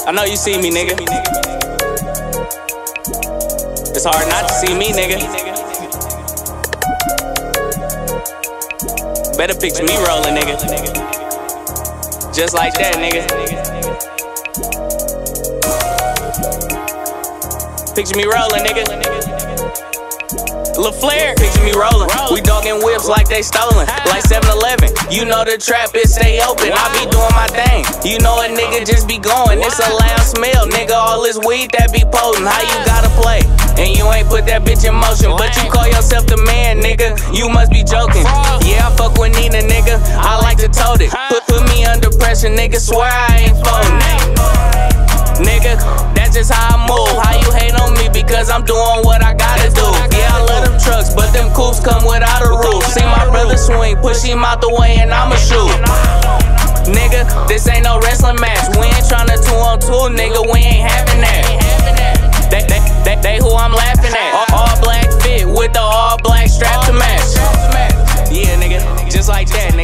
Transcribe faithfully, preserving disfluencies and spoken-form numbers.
I know you see me, nigga. It's hard not to see me, nigga. Better picture me rolling, nigga. Just like that, nigga. Picture me rolling, nigga. Lil Flair, picture me rolling. We dogging whips like they stolen, like seven eleven. You know the trap, it stay open. I be doing my thing. You know a nigga just be going. It's a loud smell, nigga. All this weed that be potent. How you gotta play? And you ain't put that bitch in motion, but you call yourself the man, nigga. You must be joking. Yeah, I fuck with Nina, nigga. I like to tote it. Put put me under pressure, nigga. Swear I ain't folding. Nigga, that's just how I move. How you hate on me because I'm doing what I gotta do. Yeah, I love them trucks, but them coupes come without a roof. See my brother swing, push him out the way and I'ma shoot. Nigga, this ain't no wrestling match. We ain't tryna two on two, nigga. We ain't having that. They, they, they, they who I'm laughing at. All, all black fit with the all black strap to match. Yeah, nigga, just like that.